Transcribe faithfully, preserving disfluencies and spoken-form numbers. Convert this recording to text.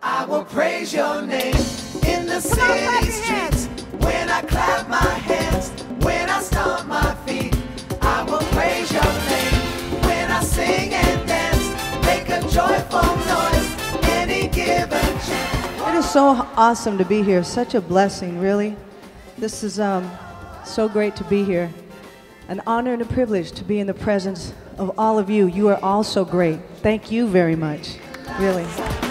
I will praise your name in the city streets. When I clap my hands, when I stomp my feet, I will praise your name. When I sing and dance, make a joyful noise, any given chance. It is so awesome to be here. Such a blessing, really. This is um, so great to be here. An honor and a privilege to be in the presence of all of you. You are all so great. Thank you very much, really.